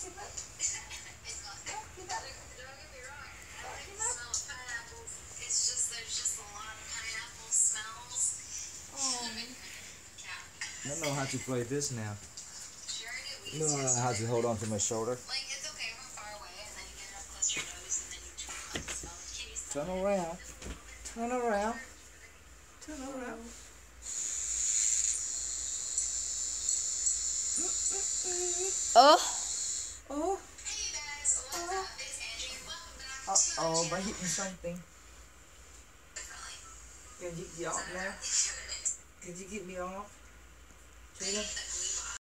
Don't get me wrong. I like the smell of pineapples. It's just there's just a lot of pineapple smells. Oh. Yeah. I know how to play this now. Sure I do. You know how to hold on to my shoulder. Like, it's okay from far away, and then you get it up close to your nose, and then you smell the kitties. Turn around. Turn around. Turn around. Oh. Oh. Hey guys, what's up? It's Angie. Welcome back to Uh-oh, by hitting something. Can you get off now? Can you get me off? Trina?